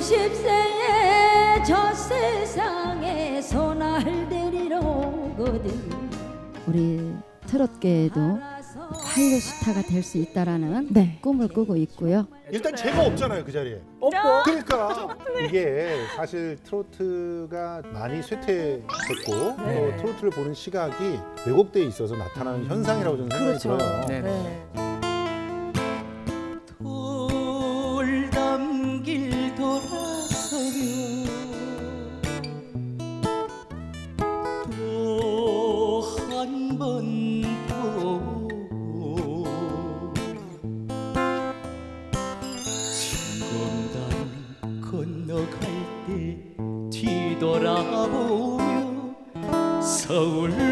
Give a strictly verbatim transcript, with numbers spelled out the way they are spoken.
육십 세에 저 세상에 손을 데리러 오거든. 우리 트롯계에도 한류 스타가 될 수 있다라는 네. 꿈을 꾸고 있고요. 일단 제가 없잖아요, 그 자리에. 없고. 그러니까 이게 사실 트로트가 많이 쇠퇴했고 네. 또 트로트를 보는 시각이 왜곡돼 있어서 나타나는 현상이라고 저는 생각이 그렇죠. 들어요. 네. 돌담길 돌아서며 또 한 번 보고 징검다리 건너갈 때 뒤돌아보며 서울